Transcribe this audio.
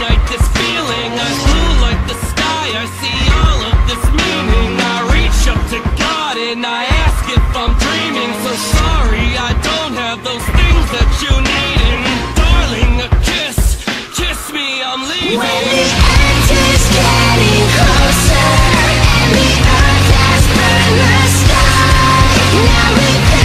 ignite this feeling. I'm blue like the sky, I see all of this meaning. I reach up to God and I ask if I'm dreaming. So sorry, I don't have those things that you need. And darling, a kiss, kiss me, I'm leaving. When the end is getting closer and the earth has burned the sky, now we